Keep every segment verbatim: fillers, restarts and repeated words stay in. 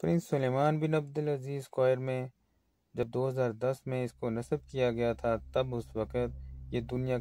Prince Sulaiman bin Abdul Aziz square में जब दो हज़ार दस में इसको नस्ब किया गया था, तब उस वक़्त ये दुनिया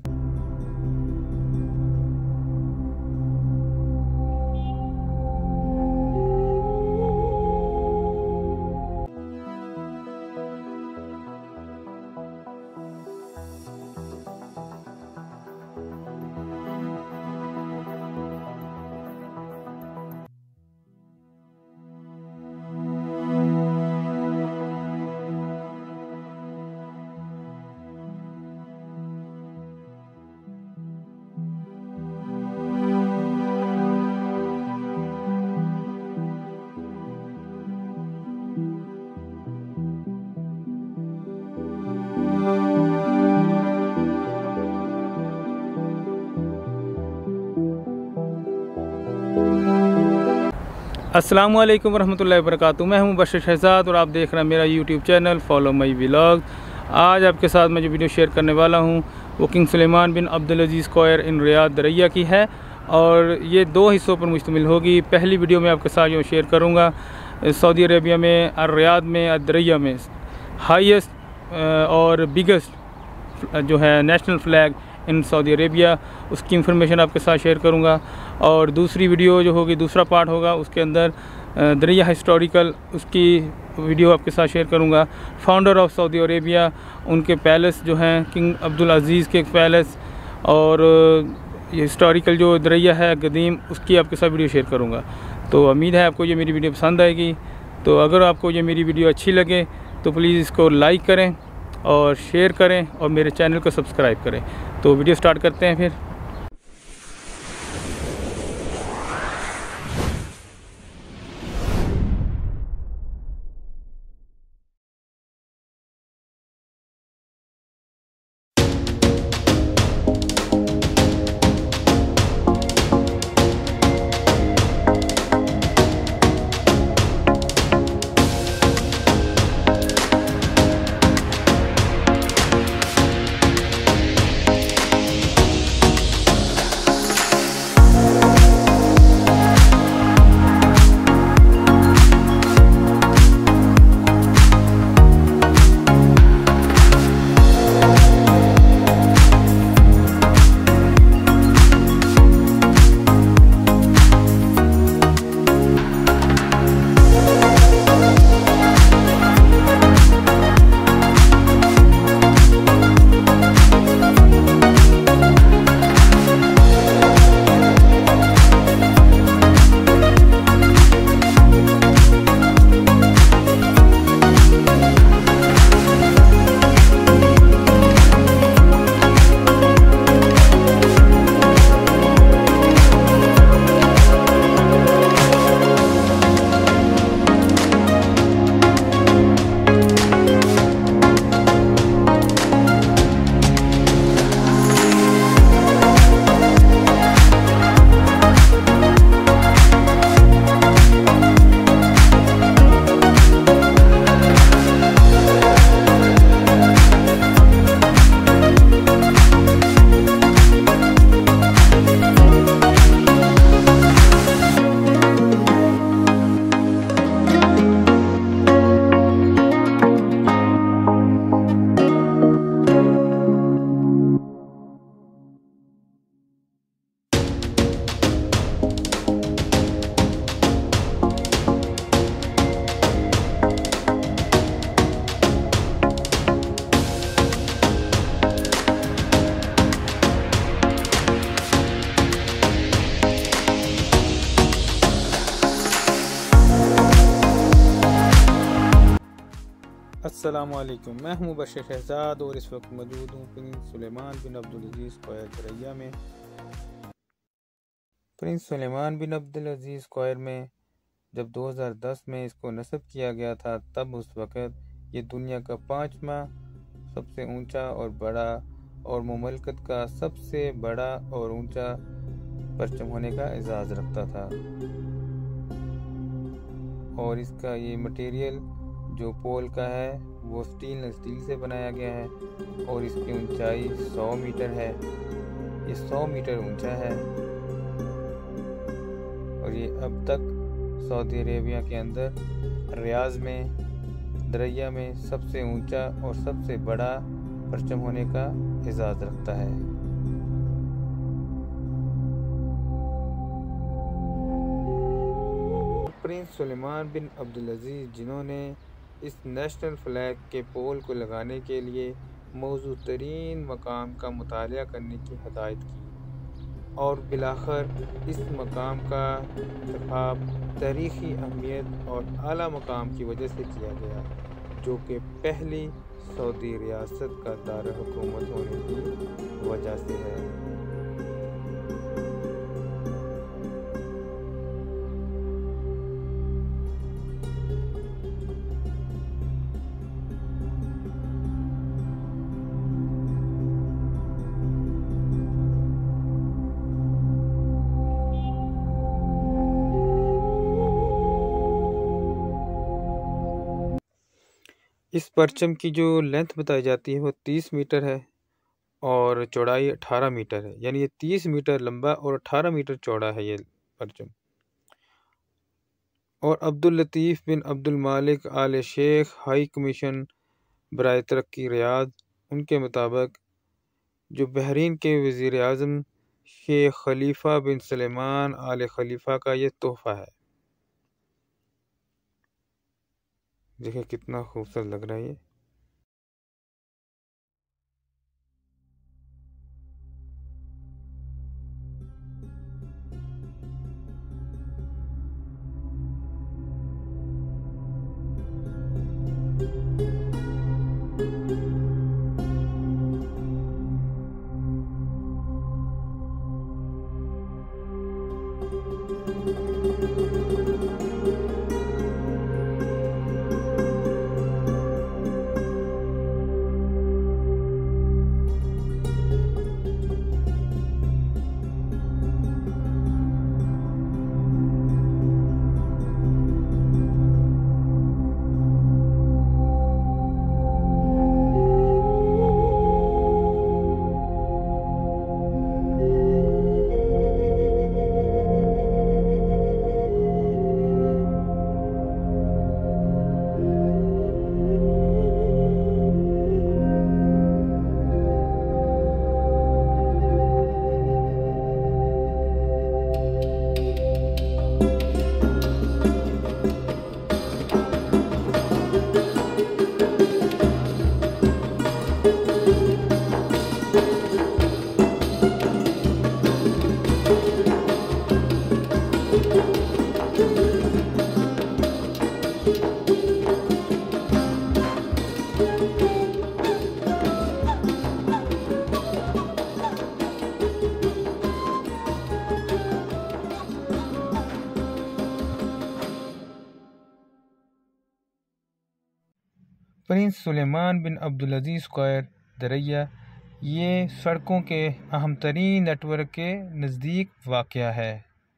अस्सलामु अलैकुम वरहमतुल्लाहि वबरकातुहू। मैं हूं बशीर शहजाद और आप देख रहे हैं मेरा YouTube channel follow my vlog. आज आपके साथ मैं जो वीडियो शेयर करने वाला हूं वो king Sulaiman bin Abdul Aziz square in Riyadh Diriyah की है और ये दो हिस्सों पर मुश्तमिल होगी। पहली वीडियो में आपके साथ जो शेयर करूँगा सऊदी अरेबिया में अर-रियाद में अर-दरैया में हाईएस्ट और बिगेस्ट जो है national flag in Saudi Arabia, उसकी इंफॉर्मेशन आपके साथ शेयर करूंगा। और दूसरी वीडियो जो होगी, दूसरा पार्ट होगा, उसके अंदर दरैया हिस्टोरिकल, उसकी वीडियो आपके साथ शेयर करूंगा। फाउंडर ऑफ सऊदी अरेबिया, उनके पैलेस जो हैं किंग अब्दुल अजीज़ के पैलेस, और ये हिस्टोरिकल जो दरैया है कदीम, उसकी आपके साथ वीडियो शेयर करूँगा। तो उम्मीद है आपको ये मेरी वीडियो पसंद आएगी। तो अगर आपको ये मेरी वीडियो अच्छी लगे तो प्लीज़ इसको लाइक करें और शेयर करें और मेरे चैनल को सब्सक्राइब करें। तो वीडियो स्टार्ट करते हैं फिर। अस्सलामुअलैकुम, मैं हूं बशीर शहजाद और इस वक्त मौजूद हूं prince Sulaiman bin Abdul Aziz square Diriyah में। Prince Sulaiman bin Abdul Aziz square में जब दो हज़ार दस में इसको नस्ब किया गया था, तब उस वक़्त ये दुनिया का पाँचवा सबसे ऊंचा और बड़ा और मुमलकत का सबसे बड़ा और ऊंचा परचम होने का एजाज़ रखता था। और इसका ये मटेरियल जो पोल का है वो स्टील स्टील से बनाया गया है और इसकी ऊंचाई सौ मीटर है। ये सौ मीटर ऊंचा है और ये अब तक सऊदी अरेबिया के अंदर रियाज में दरिया में सबसे ऊंचा और सबसे बड़ा परचम होने का एजाज़ रखता है। प्रिंस सुलेमान बिन अब्दुल-अज़ीज़, जिन्होंने इस नेशनल फ्लैग के पोल को लगाने के लिए मौजूद तरीन मकाम का मुतालिया करने की हदायत की और बिलाखिर इस मकाम का इंतखाब तारीख़ी अहमियत और आला मकाम की वजह से किया गया, जो कि पहली सऊदी रियासत का दारुल हुकूमत होने की वजह से है। इस परचम की जो लेंथ बताई जाती है वो तीस मीटर है और चौड़ाई अठारह मीटर है, यानी ये तीस मीटर लंबा और अठारह मीटर चौड़ा है ये परचम। और अब्दुल लतीफ़ बिन अब्दुल मालिक आले शेख, हाई कमीशन बराए तरक्की रियाद, उनके मुताबिक जो बहरीन के वज़ीर आज़म शेख खलीफा बिन सुलेमान आले खलीफा का ये तोहफ़ा है। देखिए कितना खूबसूरत लग रहा है ये। Prince Sulaiman bin Abdul Aziz square Diriyah ये सड़कों के अहम तरीन नेटवर्क के नज़दीक वाक़या है।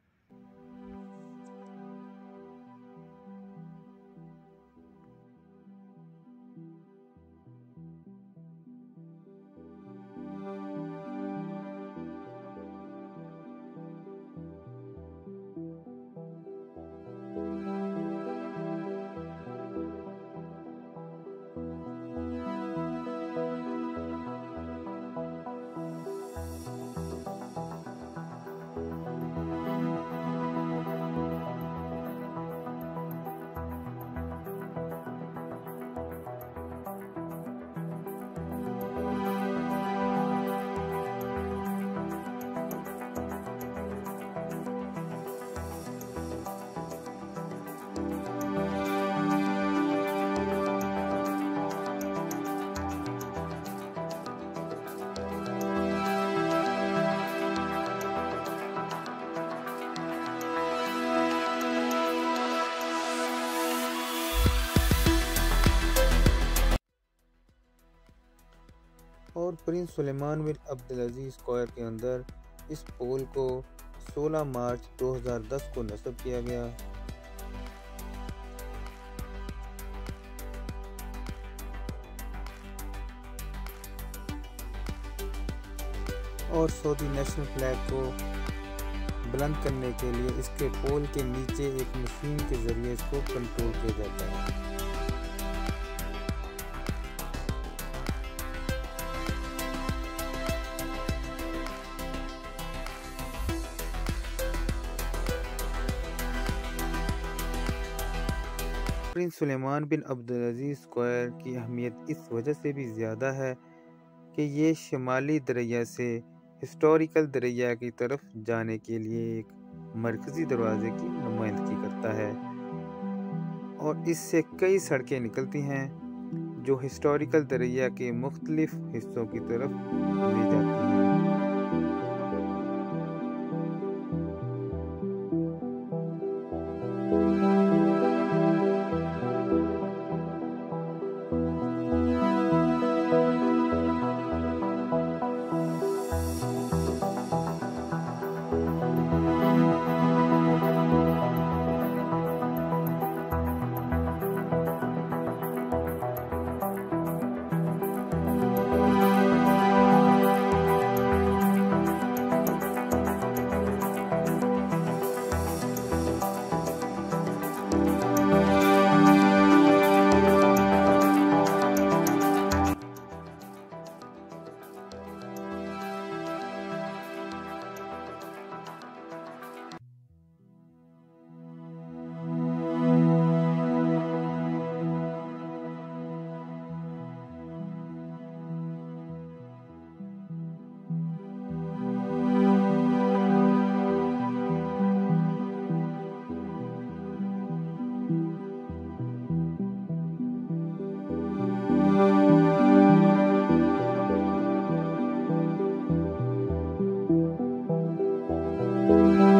और prince Sulaiman bin Abdul Aziz square के अंदर इस पोल को सोलह मार्च दो हज़ार दस को नस्ब किया गया। और सऊदी नेशनल फ्लैग को बुलंद करने के लिए इसके पोल के नीचे एक मशीन के ज़रिए इसको कंट्रोल किया जाता है। Prince Sulaiman bin Abdulaziz square की अहमियत इस वजह से भी ज़्यादा है कि ये शुमाली दरिया से हिस्टोरिकल दरिया की तरफ जाने के लिए एक मरकज़ी दरवाज़े की नुमाइंदगी करता है और इससे कई सड़कें निकलती हैं जो हिस्टोरिकल दरिया के मुख्तलिफ हिस्सों की तरफ ले जाती हैं। Thank you.